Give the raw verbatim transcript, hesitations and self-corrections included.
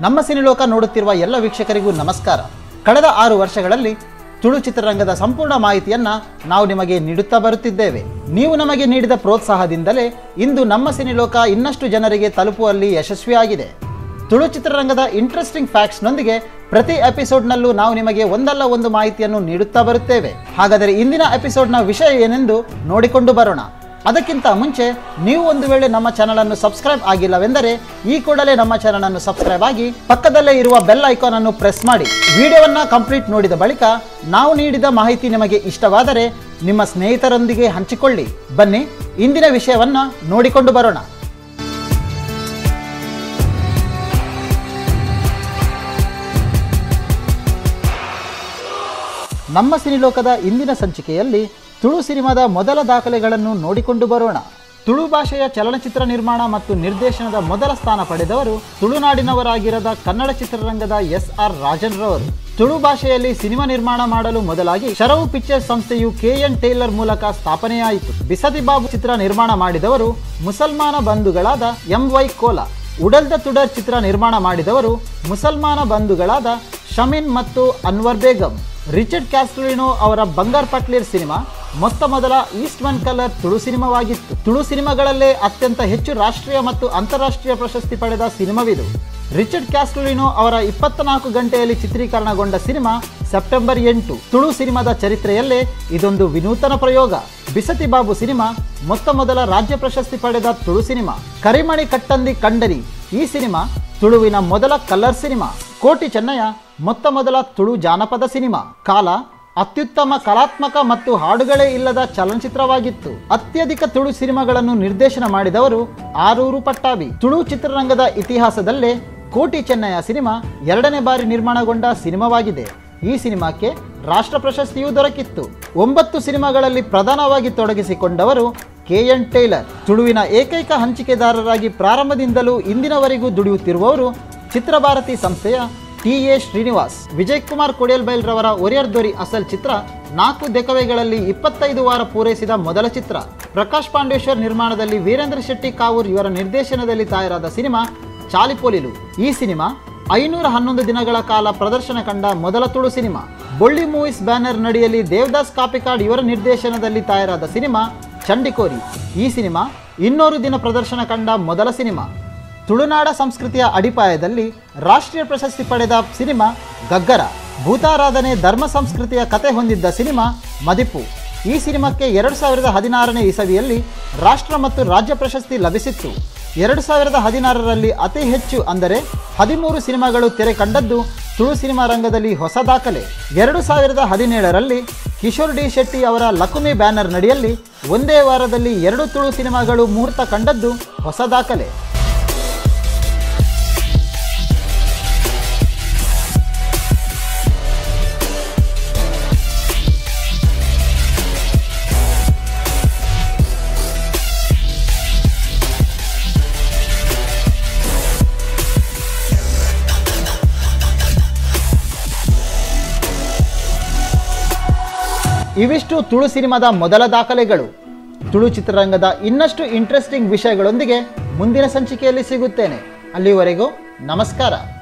ನಮ್ಮ ಸಿನಿಲೋಕ ನೋಡುತ್ತಿರುವ ಎಲ್ಲ ವೀಕ್ಷಕರಿಗೂ ನಮಸ್ಕಾರ. ಕಳೆದ ಆರು ವರ್ಷಗಳಲ್ಲಿ ತುಳು ಚಿತ್ರರಂಗದ ಸಂಪೂರ್ಣ ಮಾಹಿತಿಯನ್ನು ನಾವು ನಿಮಗೆ ನೀಡುತ್ತಾ ಬರುತ್ತಿದ್ದೇವೆ. ನೀವು ನಮಗೆ ನೀಡಿದ ಪ್ರೋತ್ಸಾಹದಿಂದಲೇ ಇಂದು ನಮ್ಮ ಸಿನಿಲೋಕ ಇನ್ನಷ್ಟು ಜನರಿಗೆ ತಲುಪುವಲ್ಲಿ ಯಶಸ್ವಿಯಾಗಿದೆ. ತುಳು ಚಿತ್ರರಂಗದ ಇಂಟ್ರೆಸ್ಟಿಂಗ್ ಫ್ಯಾಕ್ಟ್ಸ್ನೊಂದಿಗೆ ಪ್ರತಿ ಎಪಿಸೋಡ್ನಲ್ಲೂ ನಾವು ನಿಮಗೆ ಒಂದಲ್ಲ ಒಂದು ಮಾಹಿತಿಯನ್ನು ನೀಡುತ್ತಾ ಬರುತ್ತೇವೆ. ಹಾಗಾದರೆ ಇಂದಿನ ಎಪಿಸೋಡ್ನ ವಿಷಯ ಏನೆಂದು ನೋಡಿಕೊಂಡು ಬರೋಣ. ಅದಕ್ಕಿಂತ ಮುಂಚೆ ನೀವು ಒಂದು ವೇಳೆ ನಮ್ಮ ಚಾನಲನ್ನು ಸಬ್ಸ್ಕ್ರೈಬ್ ಆಗಿಲ್ಲವೆಂದರೆ ಈ ಕೂಡಲೇ ನಮ್ಮ ಚಾನಲನ್ನು ಸಬ್ಸ್ಕ್ರೈಬ್ ಆಗಿ ಪಕ್ಕದಲ್ಲೇ ಇರುವ ಬೆಲ್ ಐಕಾನ್ ಅನ್ನು ಪ್ರೆಸ್ ಮಾಡಿ. ವಿಡಿಯೋವನ್ನು ಕಂಪ್ಲೀಟ್ ನೋಡಿದ ಬಳಿಕ ನಾವು ನೀಡಿದ ಮಾಹಿತಿ ನಿಮಗೆ ಇಷ್ಟವಾದರೆ ನಿಮ್ಮ ಸ್ನೇಹಿತರೊಂದಿಗೆ ಹಂಚಿಕೊಳ್ಳಿ. ಬನ್ನಿ ಇಂದಿನ ವಿಷಯವನ್ನು ನೋಡಿಕೊಂಡು ಬರೋಣ. ನಮ್ಮ ಸಿನಿಲೋಕದ ಇಂದಿನ ಸಂಚಿಕೆಯಲ್ಲಿ ತುಳು ಸಿನಿಮಾದ ಮೊದಲ ದಾಖಲೆಗಳನ್ನು ನೋಡಿಕೊಂಡು ಬರೋಣ. ತುಳು ಭಾಷೆಯ ಚಲನಚಿತ್ರ ನಿರ್ಮಾಣ ಮತ್ತು ನಿರ್ದೇಶನದ ಮೊದಲ ಸ್ಥಾನ ಪಡೆದವರು ತುಳುನಾಡಿನವರಾಗಿರದ ಕನ್ನಡ ಚಿತ್ರರಂಗದ ಎಸ್ ಆರ್ ರಾಜನ್ ರವರು. ತುಳು ಭಾಷೆಯಲ್ಲಿ ಸಿನಿಮಾ ನಿರ್ಮಾಣ ಮಾಡಲು ಮೊದಲಾಗಿ ಶರವು ಪಿಕ್ಚರ್ಸ್ ಸಂಸ್ಥೆಯು ಕೆ ಎನ್ ಟೇಲರ್ ಮೂಲಕ ಸ್ಥಾಪನೆಯಾಯಿತು. ಬಿಸತಿ ಬಾಬು ಚಿತ್ರ ನಿರ್ಮಾಣ ಮಾಡಿದವರು ಮುಸಲ್ಮಾನ ಬಂಧುಗಳಾದ ಎಂ ವೈ ಕೋಲ. ಉಡಲ್ದ ತುಡರ್ ಚಿತ್ರ ನಿರ್ಮಾಣ ಮಾಡಿದವರು ಮುಸಲ್ಮಾನ ಬಂಧುಗಳಾದ ಶಮೀನ್ ಮತ್ತು ಅನ್ವರ್ ಬೇಗಂ. ರಿಚರ್ಡ್ ಕ್ಯಾಸ್ಟ್ಲಿನೋ ಅವರ ಬಂಗಾರ್ ಪಟ್ಲೇರ್ ಸಿನಿಮಾ ಮೊತ್ತ ಮೊದಲ ಈಸ್ಟ್ ಒನ್ ಕಲರ್ ತುಳು ಸಿನಿಮಾವಾಗಿತ್ತು. ತುಳು ಸಿನಿಮಾಗಳಲ್ಲೇ ಅತ್ಯಂತ ಹೆಚ್ಚು ರಾಷ್ಟ್ರೀಯ ಮತ್ತು ಅಂತಾರಾಷ್ಟ್ರೀಯ ಪ್ರಶಸ್ತಿ ಪಡೆದ ಸಿನಿಮಾವಿದು. ರಿಚರ್ಡ್ ಕ್ಯಾಸ್ಟ್ಲಿನೋ ಅವರ ಇಪ್ಪತ್ನಾಲ್ಕು ಗಂಟೆಯಲ್ಲಿ ಚಿತ್ರೀಕರಣಗೊಂಡ ಸಿನಿಮಾ ಸೆಪ್ಟೆಂಬರ್ ಎಂಟು. ತುಳು ಸಿನಿಮಾದ ಚರಿತ್ರೆಯಲ್ಲೇ ಇದೊಂದು ವಿನೂತನ ಪ್ರಯೋಗ. ಬಿಸತಿ ಬಾಬು ಸಿನಿಮಾ ಮೊತ್ತ ಮೊದಲ ರಾಜ್ಯ ಪ್ರಶಸ್ತಿ ಪಡೆದ ತುಳು ಸಿನಿಮಾ. ಕರಿಮಣಿ ಕಟ್ಟಂದಿ ಕಂಡರಿ ಈ ಸಿನಿಮಾ ತುಳುವಿನ ಮೊದಲ ಕಲರ್ ಸಿನಿಮಾ. ಕೋಟಿ ಚೆನ್ನಯ್ಯ ಮೊತ್ತ ಮೊದಲ ತುಳು ಜಾನಪದ ಸಿನಿಮಾ. ಕಾಲ ಅತ್ಯುತ್ತಮ ಕಲಾತ್ಮಕ ಮತ್ತು ಹಾಡುಗಳೇ ಇಲ್ಲದ ಚಲನಚಿತ್ರವಾಗಿತ್ತು. ಅತ್ಯಧಿಕ ತುಳು ಸಿನಿಮಾಗಳನ್ನು ನಿರ್ದೇಶನ ಮಾಡಿದವರು ಆರೂರು ಪಟ್ಟಾಭಿ. ತುಳು ಚಿತ್ರರಂಗದ ಇತಿಹಾಸದಲ್ಲೇ ಕೋಟಿ ಚೆನ್ನಯ್ಯ ಸಿನಿಮಾ ಎರಡನೇ ಬಾರಿ ನಿರ್ಮಾಣಗೊಂಡ ಸಿನಿಮಾವಾಗಿದೆ. ಈ ಸಿನಿಮಾಕ್ಕೆ ರಾಷ್ಟ್ರ ಪ್ರಶಸ್ತಿಯೂ ದೊರಕಿತ್ತು. ಒಂಬತ್ತು ಸಿನಿಮಾಗಳಲ್ಲಿ ಪ್ರಧಾನವಾಗಿ ತೊಡಗಿಸಿಕೊಂಡವರು ಕೆ ಎನ್ ಟೇಲರ್. ತುಳುವಿನ ಏಕೈಕ ಹಂಚಿಕೆದಾರರಾಗಿ ಪ್ರಾರಂಭದಿಂದಲೂ ಇಂದಿನವರೆಗೂ ದುಡಿಯುತ್ತಿರುವವರು ಚಿತ್ರಭಾರತಿ ಸಂಸ್ಥೆಯ ಟಿ ಎ ಶ್ರೀನಿವಾಸ್. ವಿಜಯ್ ಕುಮಾರ್ ಕೊಡಿಯಲ್ಬೈಲ್ ರವರ ಒರಿಯರ್ ದೊರಿ ಅಸಲ್ ಚಿತ್ರ ನಾಲ್ಕು ದೆಕವೆಗಳಲ್ಲಿ ಇಪ್ಪತ್ತೈದು ವಾರ ಪೂರೈಸಿದ ಮೊದಲ ಚಿತ್ರ. ಪ್ರಕಾಶ್ ಪಾಂಡೇಶ್ವರ್ ನಿರ್ಮಾಣದಲ್ಲಿ ವೀರೇಂದ್ರ ಶೆಟ್ಟಿ ಕಾವೂರ್ ಇವರ ನಿರ್ದೇಶನದಲ್ಲಿ ತಯಾರಾದ ಸಿನಿಮಾ ಚಾಲಿಪೋಲಿಲು. ಈ ಸಿನಿಮಾ ಐನೂರ ಹನ್ನೊಂದು ದಿನಗಳ ಕಾಲ ಪ್ರದರ್ಶನ ಕಂಡ ಮೊದಲ Tulu cinema. Bolli movies banner ನಡಿಯಲ್ಲಿ ದೇವದಾಸ್ ಕಾಪಿಕಾಡ್ ಇವರ ನಿರ್ದೇಶನದಲ್ಲಿ ತಯಾರಾದ ಸಿನಿಮಾ ಚಂಡಿಕೋರಿ. ಈ ಸಿನಿಮಾ ಇನ್ನೂರು ದಿನ ಪ್ರದರ್ಶನ ಕಂಡ ಮೊದಲ ಸಿನಿಮಾ. ತುಳುನಾಡ ಸಂಸ್ಕೃತಿಯ ಅಡಿಪಾಯದಲ್ಲಿ ರಾಷ್ಟ್ರೀಯ ಪ್ರಶಸ್ತಿ ಪಡೆದ ಸಿನಿಮಾ ಗಗ್ಗರ. ಭೂತಾರಾಧನೆ ಧರ್ಮ ಸಂಸ್ಕೃತಿಯ ಕತೆ ಹೊಂದಿದ್ದ ಸಿನಿಮಾ ಮದಿಪು. ಈ ಸಿನಿಮಾಕ್ಕೆ ಎರಡು ಸಾವಿರದ ಹದಿನಾರನೇ ಇಸವಿಯಲ್ಲಿ ರಾಷ್ಟ್ರ ಮತ್ತು ರಾಜ್ಯ ಪ್ರಶಸ್ತಿ ಲಭಿಸಿತ್ತು. ಎರಡು ಸಾವಿರದ ಹದಿನಾರರಲ್ಲಿ ಅತಿ ಹೆಚ್ಚು ಅಂದರೆ ಹದಿಮೂರು ಸಿನಿಮಾಗಳು ತೆರೆ ಕಂಡದ್ದು ತುಳು ಸಿನಿಮಾ ರಂಗದಲ್ಲಿ ಹೊಸ ದಾಖಲೆ. ಎರಡು ಸಾವಿರದ ಹದಿನೇಳರಲ್ಲಿ ಕಿಶೋರ್ ಡಿ ಶೆಟ್ಟಿ ಅವರ ಲಕುಮಿ ಬ್ಯಾನರ್ ನಡಿಯಲ್ಲಿ ಒಂದೇ ವಾರದಲ್ಲಿ ಎರಡು ತುಳು ಸಿನಿಮಾಗಳು ಮುಹೂರ್ತ ಕಂಡದ್ದು ಹೊಸ ದಾಖಲೆ. ಇವಿಷ್ಟು ತುಳು ಸಿನಿಮಾದ ಮೊದಲ ದಾಖಲೆಗಳು. ತುಳು ಚಿತ್ರರಂಗದ ಇನ್ನಷ್ಟು ಇಂಟ್ರೆಸ್ಟಿಂಗ್ ವಿಷಯಗಳೊಂದಿಗೆ ಮುಂದಿನ ಸಂಚಿಕೆಯಲ್ಲಿ ಸಿಗುತ್ತೇನೆ. ಅಲ್ಲಿವರೆಗೂ ನಮಸ್ಕಾರ.